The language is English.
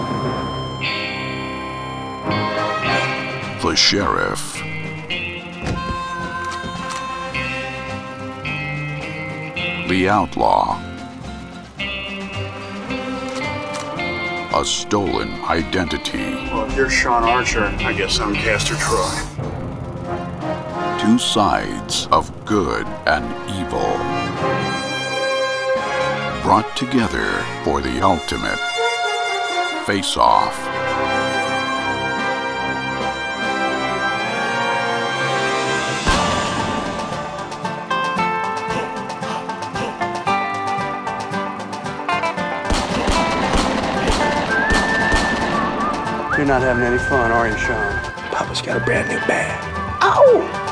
The Sheriff. The Outlaw. A Stolen Identity. Well, if you're Sean Archer, I guess I'm Castor Troy. Two sides of good and evil. Brought together for the ultimate face-off. You're not having any fun, are you, Sean? Papa's got a brand new bag. Ow!